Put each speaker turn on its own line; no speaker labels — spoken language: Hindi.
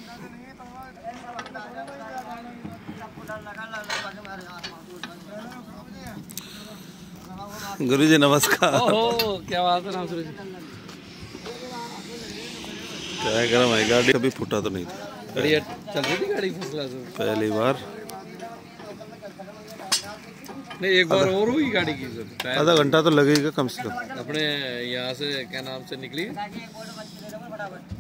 गुरु जी नमस्कार।
ओहो क्या बात है नाम सूरज।
क्या करा भाई, गाड़ी कभी फूटा तो नहीं था।
बढ़िया चल रही थी गाड़ी फर्स्ट क्लास में।
पहली बार
नहीं एक बार और हुई गाड़ी की सर।
आधा घंटा तो लगेगा कम से कम।
अपने यहाँ से क्या नाम से निकली